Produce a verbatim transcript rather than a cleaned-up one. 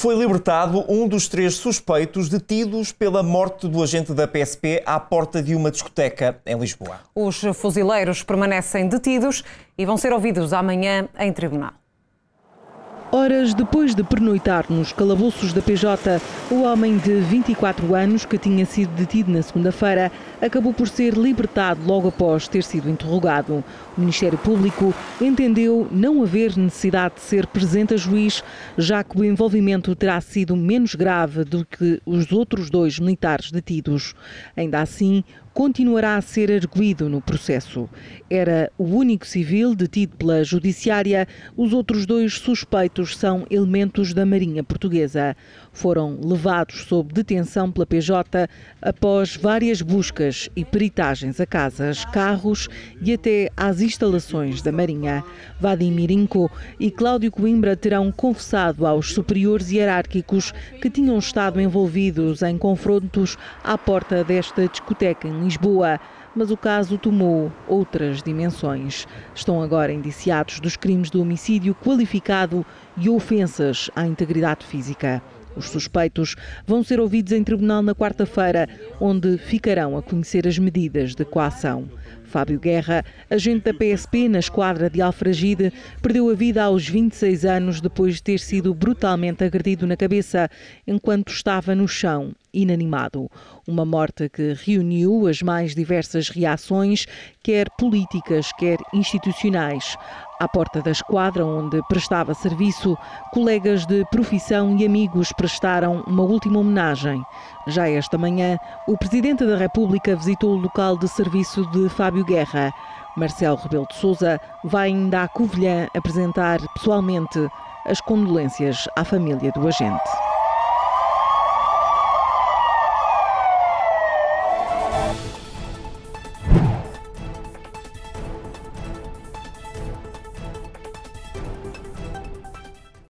Foi libertado um dos três suspeitos detidos pela morte do agente da P S P à porta de uma discoteca em Lisboa. Os fuzileiros permanecem detidos e vão ser ouvidos amanhã em tribunal. Horas depois de pernoitar nos calabouços da P J, o homem de vinte e quatro anos, que tinha sido detido na segunda-feira, acabou por ser libertado logo após ter sido interrogado. O Ministério Público entendeu não haver necessidade de ser presente a juiz, já que o envolvimento terá sido menos grave do que os outros dois militares detidos. Ainda assim, continuará a ser arguido no processo. Era o único civil detido pela Judiciária. Os outros dois suspeitos são elementos da Marinha Portuguesa. Foram levados sob detenção pela P J após várias buscas e peritagens a casas, carros e até às instalações da Marinha. Vadim Mirinko e Cláudio Coimbra terão confessado aos superiores hierárquicos que tinham estado envolvidos em confrontos à porta desta discoteca em Lisboa, mas o caso tomou outras dimensões. Estão agora indiciados dos crimes de homicídio qualificado e ofensas à integridade física. Os suspeitos vão ser ouvidos em tribunal na quarta-feira, onde ficarão a conhecer as medidas de coação. Fábio Guerra, agente da P S P na esquadra de Alfragide, perdeu a vida aos vinte e seis anos depois de ter sido brutalmente agredido na cabeça enquanto estava no chão, inanimado. Uma morte que reuniu as mais diversas reações, quer políticas, quer institucionais. À porta da esquadra onde prestava serviço, colegas de profissão e amigos prestaram uma última homenagem. Já esta manhã, o Presidente da República visitou o local de serviço de Fábio Guerra. Marcelo Rebelo de Sousa vai ainda à Covilhã apresentar pessoalmente as condolências à família do agente.